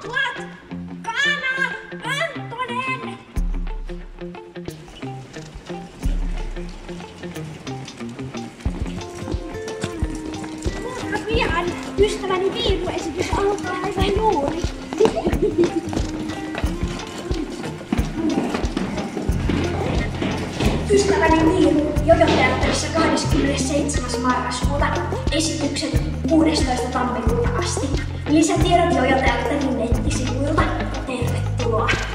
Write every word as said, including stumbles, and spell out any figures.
What? Kana! Antonen! Kuinka pian ystäväni viiruesitys alkaa aivan juuri? Ystäväni Miiru Jojo-teatterissa kahdeskymmenesseitsemäs marraskuuta, esitykset kuudestoista tammikuuta asti. Lisätiedot Jojo-teatterin nettisivuilta. Tervetuloa!